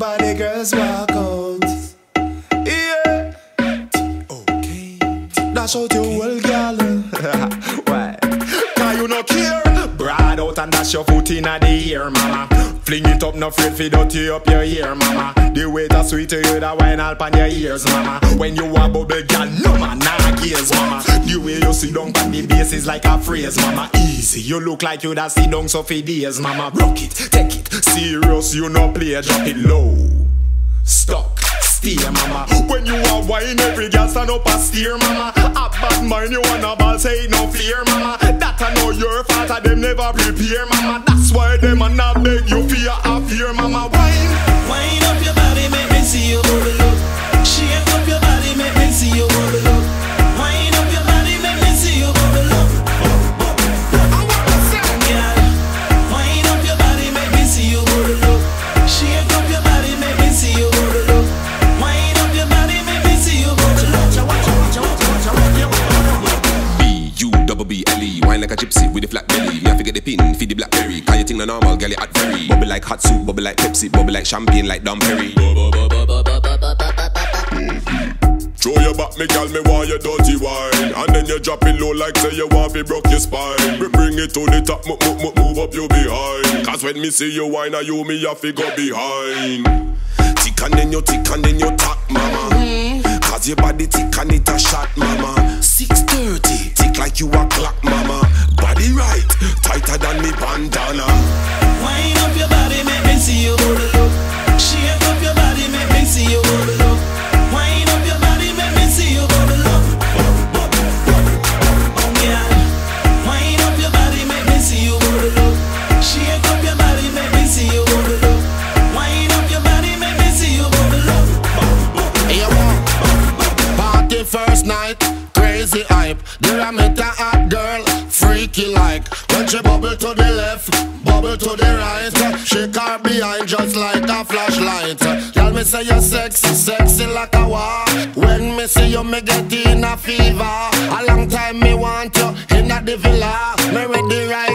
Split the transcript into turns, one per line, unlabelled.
body girls walk out. Yeah. Okay. Dash out your whole girl. Why? Cause you no care. Broad out and dash your foot in the air, mama. Fling it up, no afraid fi dirty up your ear, mama. The way that sweet to you, that wine all pan your ears, mama. When you a bubble girl, no man, nah gears, mama. The way you sit down pan the bass is like a phrase, mama. Easy, you look like you that sit down so for days, mama. Rock it, take it, serious, you no play, drop it low. Stuck, steer, mama. When you a wine, every girl stand up and steer, mama. A bad mind, you wanna ball, say no fear, mama. That I know your fault, and them never prepare, mama. That's why them a not beg you fear of fear, mama.
Wine up your body, make me see you bubble up. Shake up your body, make me see you bubble up. Wine up your body, make me see you bubble up. Girl, wine up your body, make me see you bubble up. Shake up your body, make me see you bubble up. Wine up your body, make me see you bubble up. B-U-double-B-L-E, wine like a gypsy with a flat belly. Me have to get the pin, feed the blackberry. Cause you think the normal, girl, you hot very. Bubble like hot soup, bubble like Pepsi, bubble like champagne, like Dom Perry.
Throw your back, me gal, me want your dirty wine. And then you drop it low like say you want to broke your spine. Me bring it to the top, move up your behind. Cause when me see you wine, you me have to go behind. Tick and then you tack, mama. Cause your body tick and it a shot, mama. 6:30, tick like you a clock, mama. Body right, tighter than me bandana.
Wine up your body, make me see you bubble up. Shake up your body, make me see you bubble up. Wine up your body, make me see you bubble up. Yeah. Wine up your body, make me see you bubble up. Shake up your body, make me see you bubble up. Wine up your body, make me see you bubble up.
Hey, party first night, crazy hype. There I met a hot girl, freaky like. When she bubble to the left, bubble to the right, shake her behind just like a flashlight. Tell me say you're sexy, sexy like a war. When me see you, me get in a fever. A long time me want you in a the villa. Me ready right